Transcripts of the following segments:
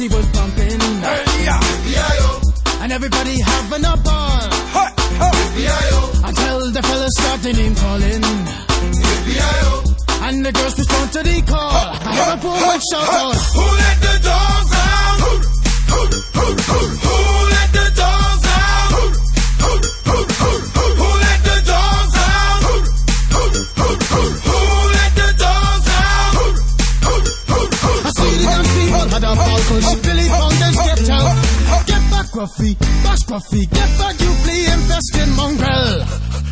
party was pumping. Hey, yeah. And everybody having a ball. Until the fellas start the name calling. And the girls respond to the call. I have a woman shout out. Who let the dogs out? Who let the dogs out? Who let the dogs out? Who let the dogs out? I see the young people had a ball cause Billy Fountains get out. Get back Gruffy, bash Gruffy, get back you flea infested mongrel.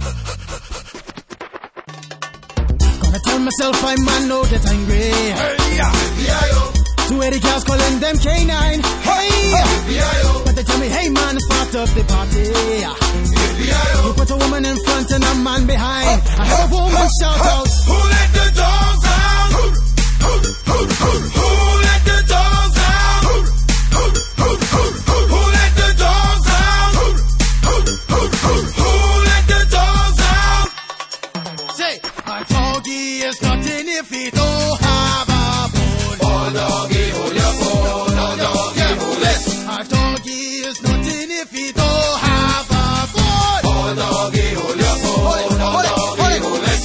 Gonna tell myself I man no get angry. Hey, yeah. 280 girls calling them K9. Hey, but they tell me, hey man, it's part of the party. You put a woman in front and a man behind. I have a woman shout out. Who let the dogs out? Who let the dogs out? Who let the dogs out? Who let the dogs out? Say, a doggy is nothing if he don't have a bone. Oh doggy, hold your bone. Oh doggy, hold it. A doggy is nothing if he don't have a bone. Oh doggy, hold your bone. Oh doggy, hold it.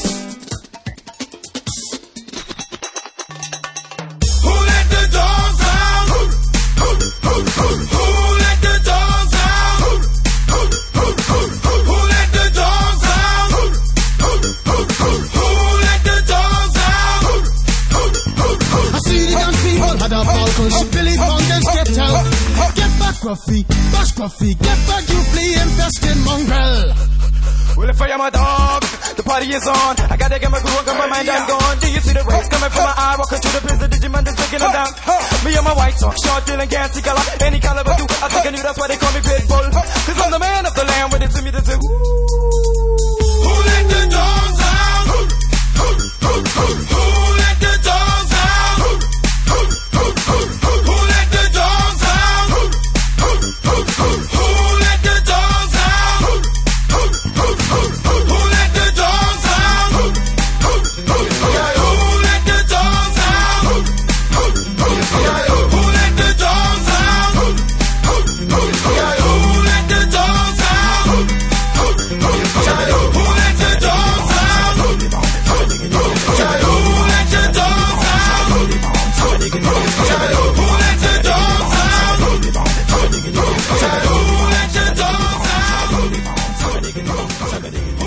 Who let the dogs out? Who let the dogs out? Who let the dogs out? Who let the dogs out? I see the young people had a ball cause Billy Fountains get out. Get back Gruffy, bash Gruffy, get back you flea infested mongrel. Well, if I am a dog, the party is on. I gotta get my groove on, got my mind, I'm gone. Do you see the rays coming from my eye? Walking through the prison, Digimon is taking them down. Me and my white socks, short, dealing, gassy color. Any caliber do, I think I knew that's why they call me Pitbull. Cause I'm the man of the land, with it to me to do. Who let the dogs out? Who let the dogs out? Who let the dogs out? Who let the dogs out? Who let the dogs out? Who let the dogs out? Who let the dogs out? Who let the dogs out? Who let the dogs out? Who let the dogs out? Who let the dogs out? Who let the dogs out? Who let the dogs out?